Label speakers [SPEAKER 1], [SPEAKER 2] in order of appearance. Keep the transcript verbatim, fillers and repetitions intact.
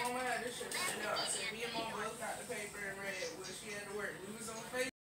[SPEAKER 1] mama had this shit written out. I said, me and mama both got the paper and read what she had to work. We was on Facebook.